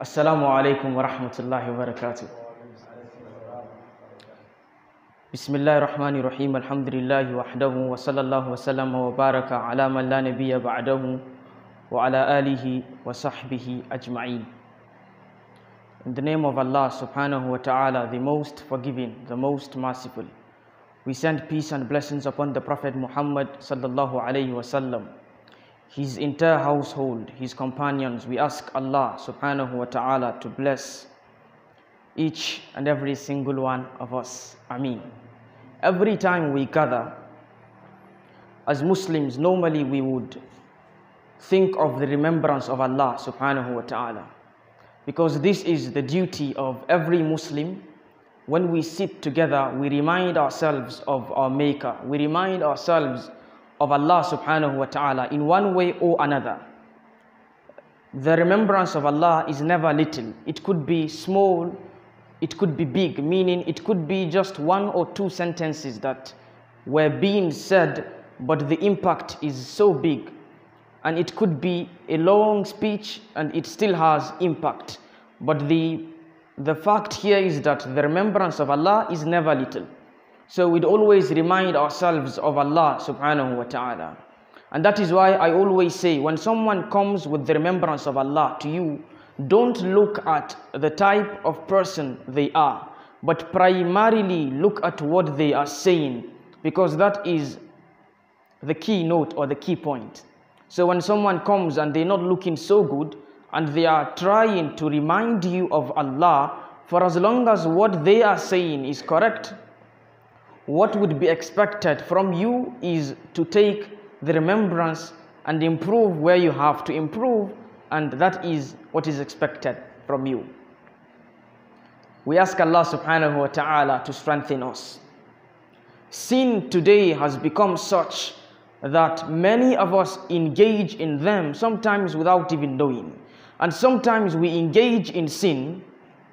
Assalamu alaikum wa rahmatullahi wa barakatuh. Bismillahir Rahmanir Rahim. Alhamdulillahi wahdahu wa sallallahu wa sallama wa baraka ala man la nabiyya ba'dahu wa ala alihi wa sahbihi ajma'in. In the name of Allah subhanahu wa ta'ala, the most forgiving, the most merciful, we send peace and blessings upon the Prophet Muhammad sallallahu alayhi wa sallam, his entire household, his companions. We ask Allah subhanahu wa ta'ala to bless each and every single one of us. Ameen. Every time we gather as Muslims, normally we would think of the remembrance of Allah subhanahu wa ta'ala, because this is the duty of every Muslim. When we sit together, we remind ourselves of our Maker. We remind ourselves of Allah subhanahu wa ta'ala in one way or another. The remembrance of Allah is never little. It could be small, it could be big, meaning it could be just one or two sentences that were being said, but the impact is so big. And it could be a long speech and it still has impact. But the fact here is that the remembrance of Allah is never little. So we'd always remind ourselves of Allah subhanahu wa ta'ala. And that is why I always say, when someone comes with the remembrance of Allah to you, don't look at the type of person they are, but primarily look at what they are saying, because that is the key note or the key point. So when someone comes and they're not looking so good, and they are trying to remind you of Allah, for as long as what they are saying is correct, what would be expected from you is to take the remembrance and improve where you have to improve, and that is what is expected from you. We ask Allah subhanahu wa ta'ala to strengthen us. Sin today has become such that many of us engage in them, sometimes without even knowing. And sometimes we engage in sin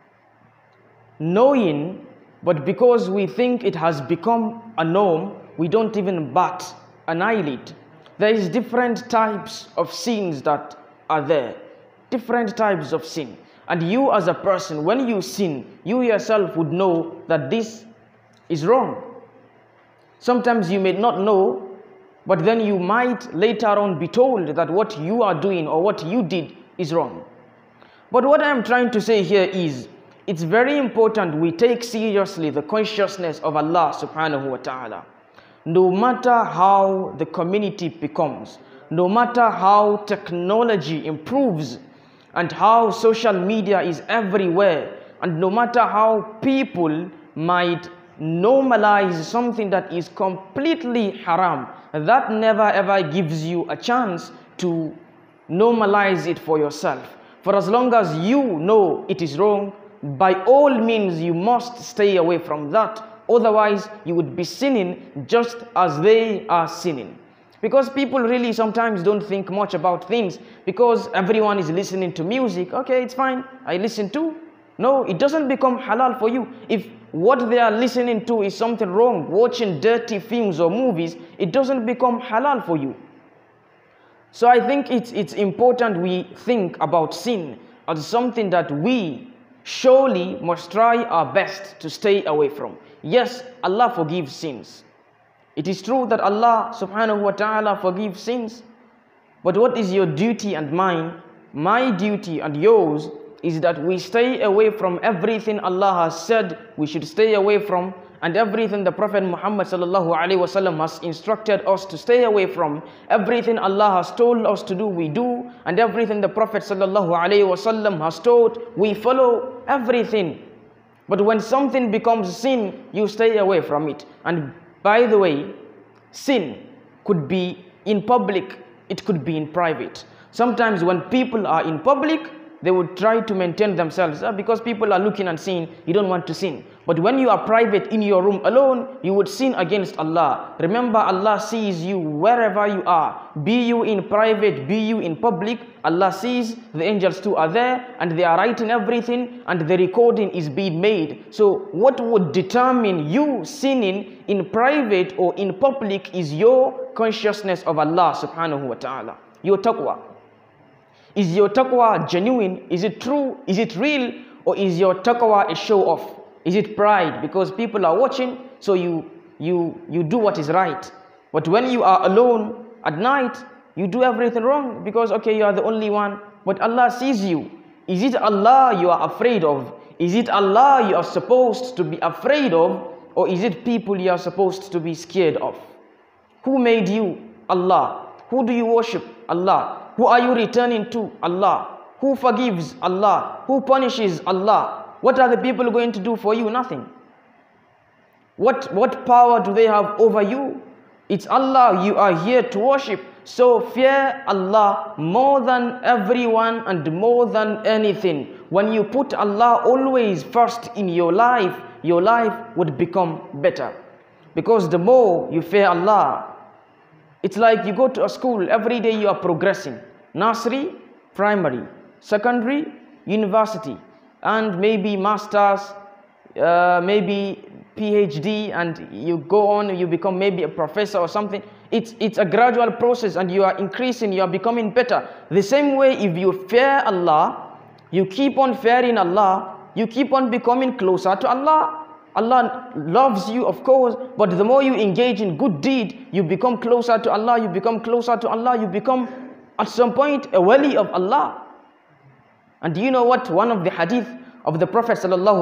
knowing, but because we think it has become a norm, we don't even bat an eyelid. There is different types of sins that are there. Different types of sin. And you as a person, when you sin, you yourself would know that this is wrong. Sometimes you may not know, but then you might later on be told that what you are doing or what you did is wrong. But what I am trying to say here is, it's very important we take seriously the consciousness of Allah subhanahu wa ta'ala. No matter how the community becomes, no matter how technology improves, and how social media is everywhere, and no matter how people might normalize something that is completely haram, that never ever gives you a chance to normalize it for yourself. For as long as you know it is wrong, by all means you must stay away from that. Otherwise you would be sinning just as they are sinning. Because people really sometimes don't think much about things, because everyone is listening to music. Okay, it's fine, I listen too. No, it doesn't become halal for you. If what they are listening to is something wrong, watching dirty films or movies, it doesn't become halal for you. So I think it's important we think about sin as something that we surely must try our best to stay away from. Yes, Allah forgives sins. It is true that Allah subhanahu wa ta'ala forgives sins. But what is your duty and mine? My duty and yours is that we stay away from everything Allah has said we should stay away from, and everything the Prophet Muhammad sallallahu alaihi wasallam has instructed us to stay away from. Everything Allah has told us to do, we do, and everything the Prophet sallallahu alaihi wasallam has taught, we follow everything. But when something becomes sin, you stay away from it. And by the way, sin could be in public, it could be in private. Sometimes when people are in public, they would try to maintain themselves because people are looking and seeing, you don't want to sin. But when you are private in your room alone, you would sin against Allah. Remember, Allah sees you wherever you are. Be you in private, be you in public, Allah sees, the angels too are there, and they are writing everything, and the recording is being made. So what would determine you sinning in private or in public is your consciousness of Allah subhanahu wa ta'ala, your taqwa. Is your taqwa genuine? Is it true? Is it real? Or is your taqwa a show off? Is it pride? Because people are watching, so you do what is right. But when you are alone at night, you do everything wrong because, okay, you are the only one, but Allah sees you. Is it Allah you are afraid of? Is it Allah you are supposed to be afraid of? Or is it people you are supposed to be scared of? Who made you? Allah. Who do you worship? Allah. Who are you returning to? Allah. Who forgives? Allah. Who punishes? Allah. What are the people going to do for you? Nothing. What power do they have over you? It's Allah you are here to worship. So fear Allah more than everyone and more than anything. When you put Allah always first in your life would become better. Because the more you fear Allah, it's like you go to a school, every day you are progressing. Nursery, primary, secondary, university, and maybe masters, maybe PhD, and you go on, you become maybe a professor or something. It's a gradual process and you are increasing, you are becoming better. The same way, if you fear Allah, you keep on fearing Allah, you keep on becoming closer to Allah. Allah loves you, of course, but the more you engage in good deed, you become closer to Allah, you become closer to Allah, you become at some point a wali of Allah. And do you know what? One of the hadith of the Prophet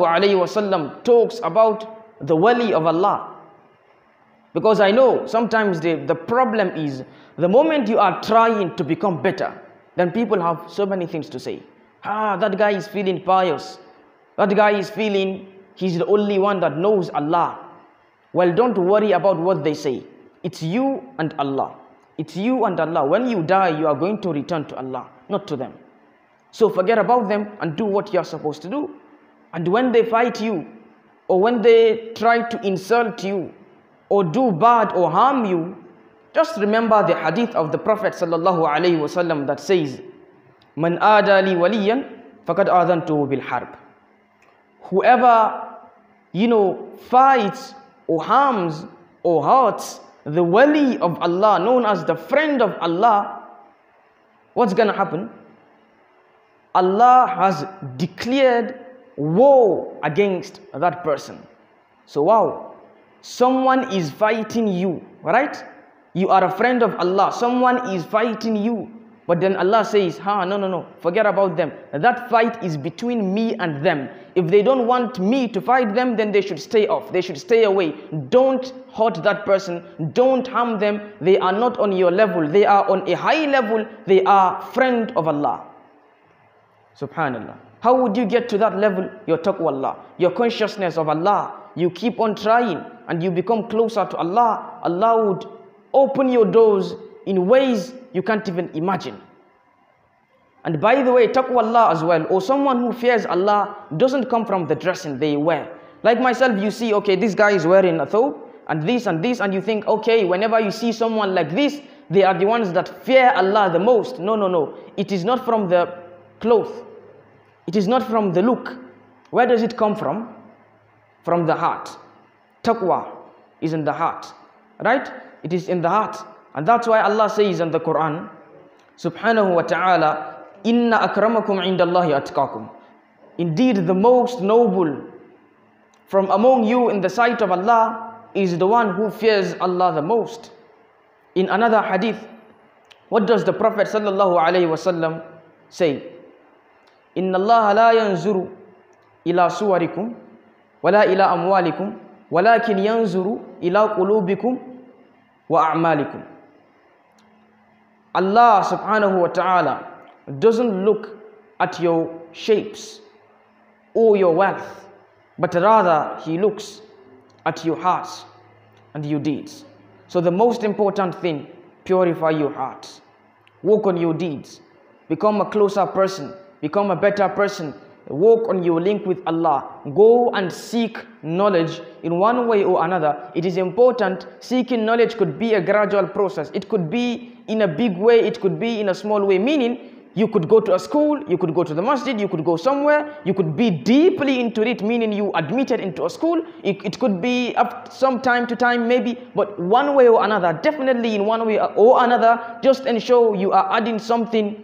ﷺ talks about the wali of Allah. Because I know sometimes the problem is the moment you are trying to become better, then people have so many things to say. That guy is feeling pious. That guy is feeling he's the only one that knows Allah. Well, don't worry about what they say. It's you and Allah. It's you and Allah. When you die, you are going to return to Allah, not to them. So forget about them and do what you are supposed to do. And when they fight you, or when they try to insult you, or do bad or harm you, just remember the hadith of the Prophet ﷺ that says, "Man aada li waliyan, faqad aadhantuhu bil harb." Whoever, fights or harms or hurts the wali of Allah, known as the friend of Allah, what's gonna happen? Allah has declared war against that person. So wow, someone is fighting you, right? You are a friend of Allah, someone is fighting you, but then Allah says, no, forget about them. That fight is between me and them. If they don't want me to fight them, then they should stay off, they should stay away. Don't hurt that person, don't harm them. They are not on your level, they are on a high level, they are friend of Allah. Subhanallah. How would you get to that level? Your taqwa Allah, your consciousness of Allah. You keep on trying and you become closer to Allah. Allah would open your doors in ways you can't even imagine. And by the way, taqwa Allah as well, or someone who fears Allah, doesn't come from the dressing they wear. Like myself, you see, okay, this guy is wearing a thobe and this, and you think, okay, whenever you see someone like this, they are the ones that fear Allah the most. No. It is not from the cloth. It is not from the look. Where does it come from? From the heart. Taqwa is in the heart, right? It is in the heart. And that's why Allah says in the Quran, subhanahu wa ta'ala, inna akramakum indallahi atqakum. Indeed, the most noble from among you in the sight of Allah is the one who fears Allah the most. In another hadith, what does the Prophet sallallahu alaihi wasallam say? Inna Allah la yanzuru ila suwarikum wala ila amwalikum walakin yanzuru ila qulubikum wa a'malikum. Allah subhanahu wa ta'ala doesn't look at your shapes or your wealth, but rather He looks at your hearts and your deeds. So the most important thing, purify your hearts, work on your deeds, become a closer person, become a better person, work on your link with Allah, go and seek knowledge in one way or another. It is important. Seeking knowledge could be a gradual process. It could be in a big way, it could be in a small way, meaning you could go to a school, you could go to the masjid, you could go somewhere, you could be deeply into it, meaning you admitted into a school. It could be up some time to time maybe, but one way or another, definitely in one way or another, just ensure you are adding something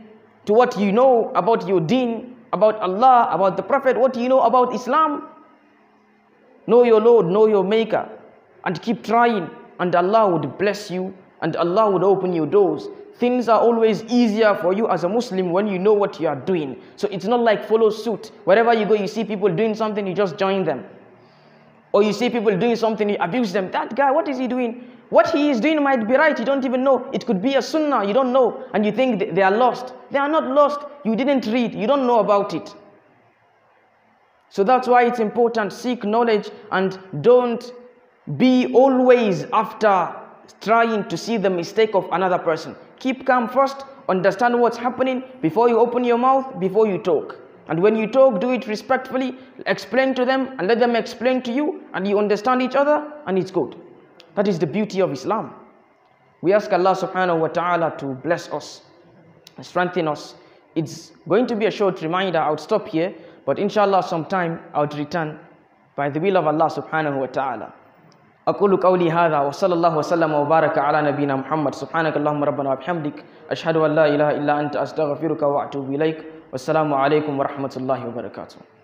to what you know about your deen, about Allah, about the Prophet, what you know about Islam. Know your Lord, know your Maker, and keep trying, and Allah would bless you, and Allah would open your doors. Things are always easier for you as a Muslim when you know what you are doing. So it's not like follow suit. Wherever you go, you see people doing something, you just join them. Or you see people doing something, you abuse them. That guy, what is he doing? What he is doing might be right, you don't even know. It could be a sunnah, you don't know. And you think they are lost. They are not lost. You didn't read, you don't know about it. So that's why it's important, seek knowledge and don't be always after trying to see the mistake of another person. Keep calm first, understand what's happening before you open your mouth, before you talk. And when you talk, do it respectfully, explain to them and let them explain to you, and you understand each other, and it's good. That is the beauty of Islam. We ask Allah subhanahu wa ta'ala to bless us, strengthen us. It's going to be a short reminder. I would stop here, but inshallah sometime I would return by the will of Allah subhanahu wa ta'ala. أقول قولي هذا وصلى الله وسلم وبارك على نبينا محمد سبحانك اللهم ربنا وبحمدك أشهد أن لا إله إلا أنت أستغفرك وأتوب إليك والسلام عليكم ورحمة الله وبركاته.